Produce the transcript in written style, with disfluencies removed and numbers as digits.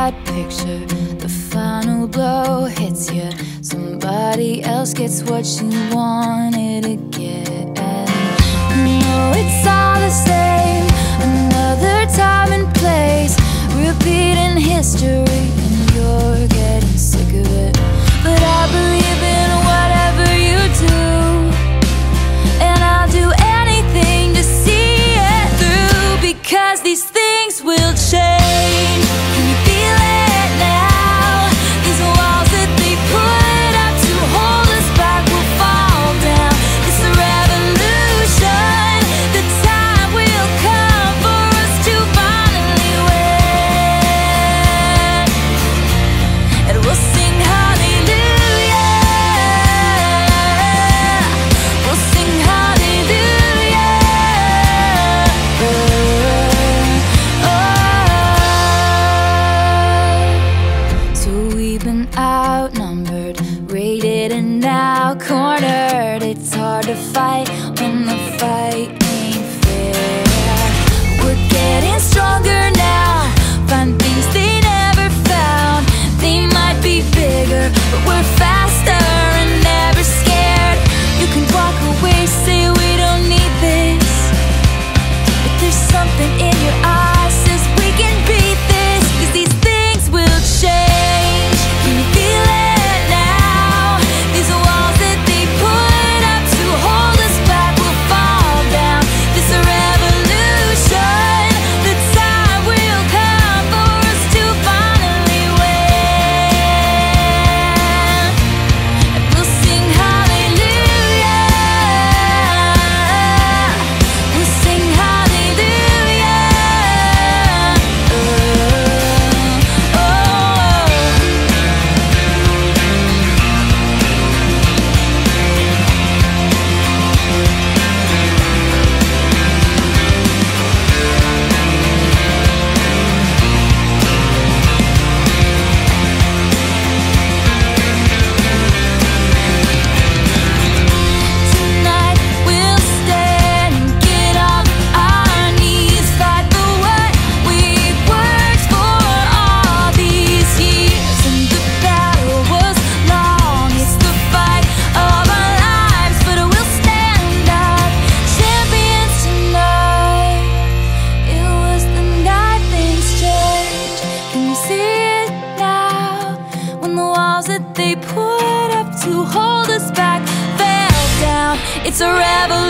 that picture, the final blow hits you. Somebody else gets what you wanted to get. No, it's all the same, another time and place, repeating history, and you're getting sick of it. But I believe in whatever you do, and I'll do anything to see it through, because these things will change. Can you feel it now? These walls that they put up to hold us back will fall down. It's a revolution. The time will come for us to finally win, and we'll sing hallelujah. We'll sing hallelujah. So we've been outnumbered, raided, and now cornered. It's hard to fight when the fight ain't fair. We're getting stronger now, find things they never found. They might be bigger, but we're faster and never scared. You can walk away, say we don't need this, but there's something in your eyes says we can beat this, 'cause these things will change. Can you feel it now? These walls that they put up to hold us back will fall down. This a revolution. The time will come for us to finally win, and we'll sing hallelujah. We'll sing hallelujah. Tonight we'll stand and get off our knees, fight for what we've worked for all these years. And the battle was long, it's the fight of our lives, but we'll stand up, champions tonight. It was the night things changed. Can you see it now? When the walls that they put up to hold us back fell down. It's a revolution.